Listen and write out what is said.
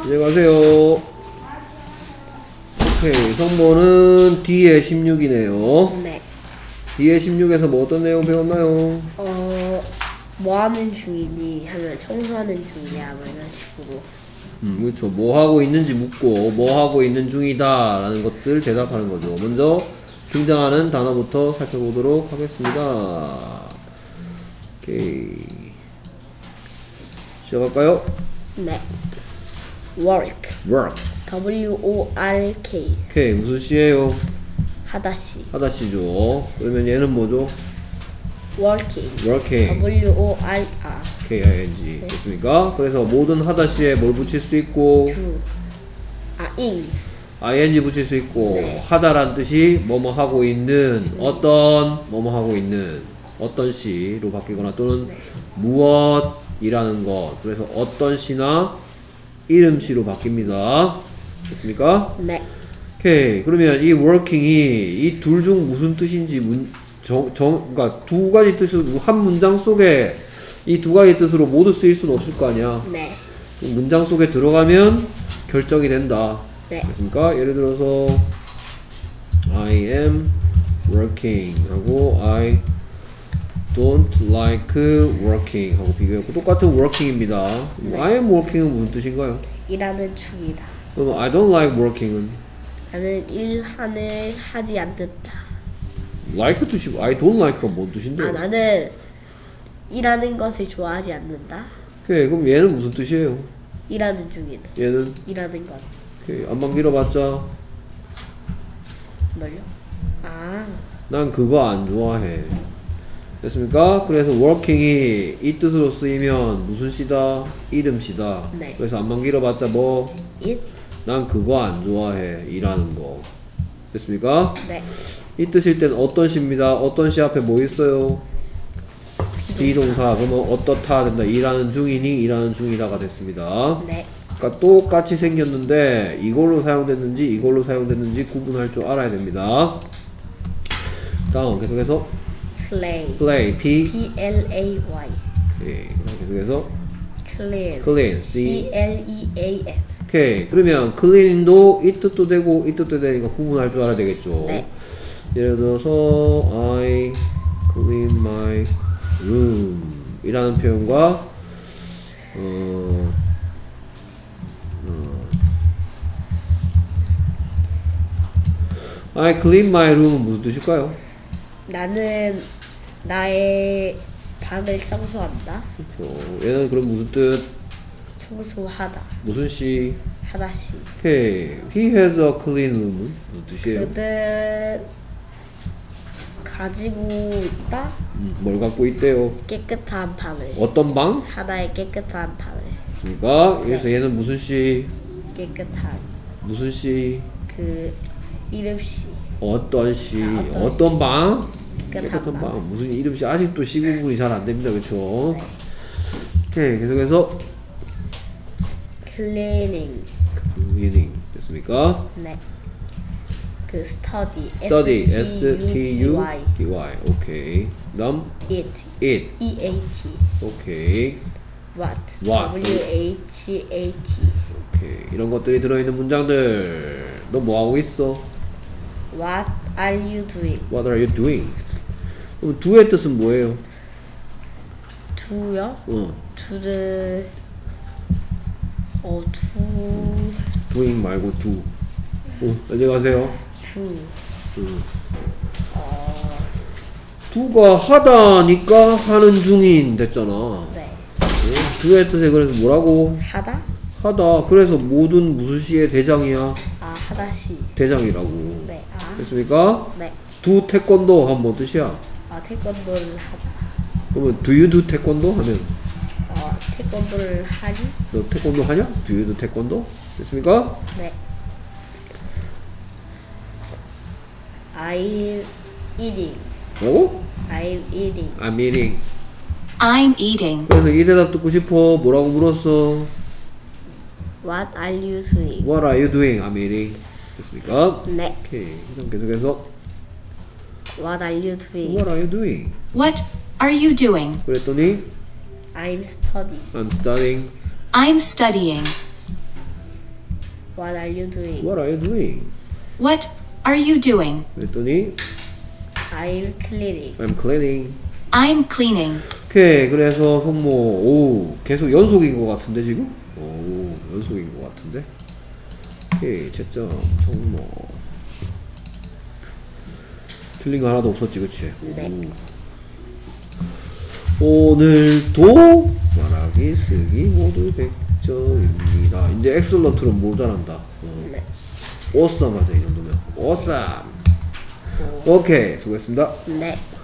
안녕하세요. 오케이, 성모는 D의 16이네요. 네. D의 16에서 뭐 어떤 내용 배웠나요? 뭐 하는 중이니 하면 청소하는 중이냐 뭐 이런 식으로. 그렇죠. 뭐 하고 있는지 묻고 뭐 하고 있는 중이다 라는 것들 대답하는 거죠. 먼저 등장하는 단어부터 살펴보도록 하겠습니다. 오케이, 시작할까요? 네. work. W-O-R-K. 오케이, 무슨 시예요? 하다시. 하다시죠. 그러면 얘는 뭐죠? working. working. W-O-R-R. K-I-N-G. 네. 됐습니까? 그래서 모든 하다시에 뭘 붙일 수 있고 to. in. ing 붙일 수 있고 네. 하다란 뜻이 뭐뭐 하고 있는 어떤 뭐뭐 하고 있는 어떤 시로 바뀌거나 또는 네. 무엇이라는 것. 그래서 어떤 시나 이름시로 바뀝니다. 됐습니까? 네. 오케이. 그러면 이 working이 이 둘 중 무슨 뜻인지 그러니까 두 가지 뜻으로 한 문장 속에 이 두 가지 뜻으로 모두 쓰일 수는 없을 거 아니야. 네. 문장 속에 들어가면 결정이 된다. 네. 됐습니까? 예를 들어서 I am working 하고 I don't like working 하고 비교했고 똑같은 working입니다. 네. I am working은 무슨 뜻인가요? 일하는 중이다. 그럼 I don't like working은 나는 하지 않는다. like 뜻이고 I don't like가 뭔 뜻인데? 나는 일하는 것을 좋아하지 않는다. 오케이, 그럼 얘는 무슨 뜻이에요? 일하는 중이다. 얘는 일하는 것. 오케이, 안만 길어봤자 뭘요? 난 그거 안 좋아해. 됐습니까? 그래서 working이 이 뜻으로 쓰이면 무슨 시다? 이름시다. 네. 그래서 안만 길어봤자 뭐? it. 난 그거 안 좋아해. 일하는 거. 됐습니까? 네. 이 뜻일 땐 어떤 시입니다. 어떤 시 앞에 뭐 있어요? 비동사. 그러면 어떻다 된다. 일하는 중이니 일하는 중이다가 됐습니다. 네. 그러니까 똑같이 생겼는데 이걸로 사용됐는지 이걸로 사용됐는지 구분할 줄 알아야 됩니다. 다음 계속해서 play P-L-A-Y. 오케이. 계속해서 clean. C C-L-E-A-N. 오케이. 그러면 clean도 이 뜻도 되고 이 뜻도 되니까 구분할 줄 알아야 되겠죠. 네. 예를 들어서 I clean my room 이라는 표현과 I clean my room은 무슨 뜻일까요? 나는 나의 방을 청소한다. 그렇죠. 얘는 그럼 무슨 뜻? 청소하다. 무슨 시? 하다시. 오케이. He has a clean room은 무슨 뜻이에요? 그는 가지고 있다. 뭘 갖고 있대요? 깨끗한 방을. 어떤 방? 하나의 깨끗한 방을. 그러니까 그래서 네. 얘는 무슨 시? 깨끗한 무슨 시? 그 이름시. 어떤 시? 어떤 어떤 시? 방? 깨끗한 방. 무슨 이름시? 아직도 시 구분이 잘 안 됩니다. 그렇죠? 네. 오케이. 계속해서 cleaning. cleaning 됐습니까? 네. 그 study. study S-T-U-D-Y. S-T-U-D-Y 오케이. 다음 it. it E-A-T. 오케이. what. What. W-H-A-T. 오케이. 이런 것들이 들어있는 문장들 너 뭐하고 있어? What are you doing? What are you doing? 그럼 do의 뜻은 뭐예요? do요? 어. do는 do. doing 말고 do. 안녕하세요. do. do가 하다니까 하는 중인 됐잖아. 네. do의 뜻에 그래서 뭐라고? 하다? 하다. 그래서 모든 무슨 시의 대장이야? 하다시. 대장이라고. 네. 됐습니까? 네. do 태권도 하면 뭐 뜻이야? 태권도를 하다. 그러면 do you do 태권도 하면 태권도를 하니? 너 태권도 하냐? do you do 태권도? 됐습니까? 네. I'm eating. 뭐라고? I'm eating. I'm eating. I'm eating. 그래서 이 대답 듣고 싶어. 뭐라고 물었어? What are you doing? What are you doing? I'm eating. 됐습니까? 네. 오케이. 그럼 계속해서 What are you doing? What are you doing? What are you doing? 그랬더니 I'm studying. I'm studying. I'm studying. What are you doing? What are you doing? What are you doing? 그랬더니 I'm cleaning. I'm cleaning. I'm cleaning. 오케이. 그래서 손모 오 계속 연속인 것 같은데 지금? 오 연속인 것 같은데. 오케이 채점 손모. 틀린 거 하나도 없었지, 그치? 네. 오늘도 말하기 쓰기 모두 100점입니다. 이제 엑셀런트는 모자란다. 네. awesome 하자 이 정도면. awesome. 오케이 수고했습니다. 네.